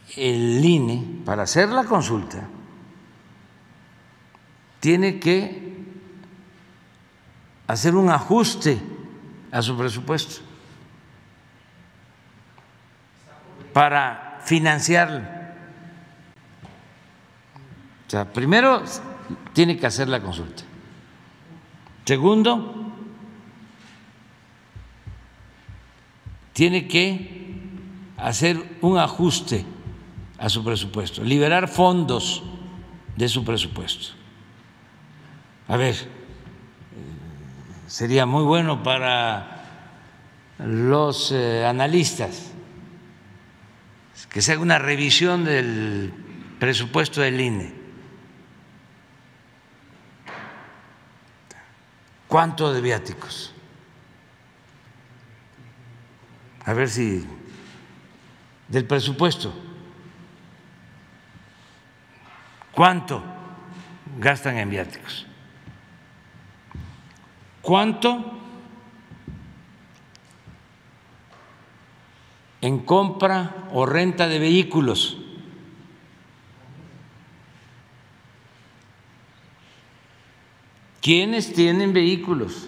el INE, para hacer la consulta, tiene que hacer un ajuste a su presupuesto para financiarlo. O sea, primero tiene que hacer la consulta. Segundo, tiene que hacer un ajuste a su presupuesto, liberar fondos de su presupuesto. A ver, sería muy bueno para los analistas que se haga una revisión del presupuesto del INE. ¿Cuánto de viáticos? A ver si del presupuesto, ¿cuánto gastan en viáticos? ¿Cuánto en compra o renta de vehículos? ¿Quiénes tienen vehículos?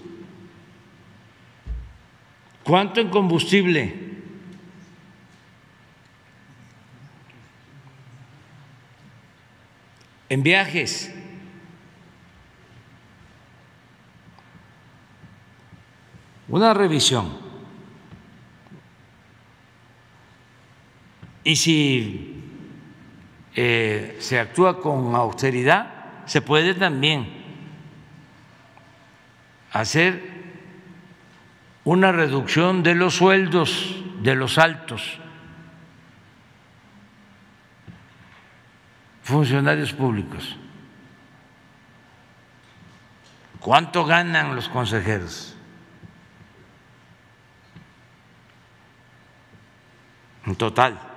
¿Cuánto en combustible? ¿En viajes? Una revisión. Y si se actúa con austeridad, se puede también hacer una reducción de los sueldos de los altos funcionarios públicos. ¿Cuánto ganan los consejeros? En total.